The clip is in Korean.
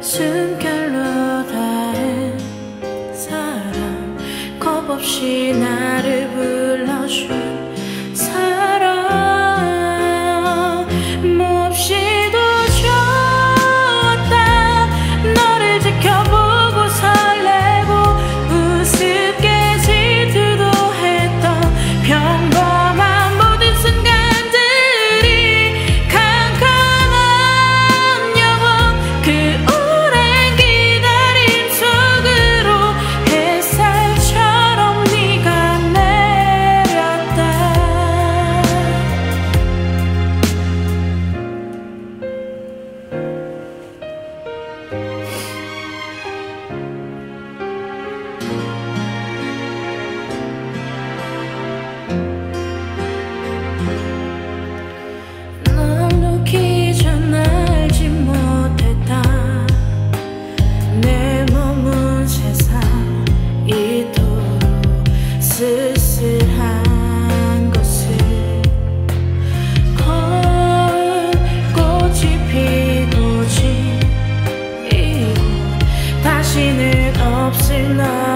숨결로 닿은 사람, 겁없이 나를 불러준 사람, 몹시도 좋았다. 너를 지켜보고 설레고 우습게 질투도 했던 평범한 모든 순간들이 캄캄한 영원 그 오랜 기다림 속으로 햇살처럼 네가 내렸다. 널 놓기 전 알지 못했다. 내 몸은 세상 이토록 쓸쓸한 것을. 꽃이 피고 지고 다시는 없을 날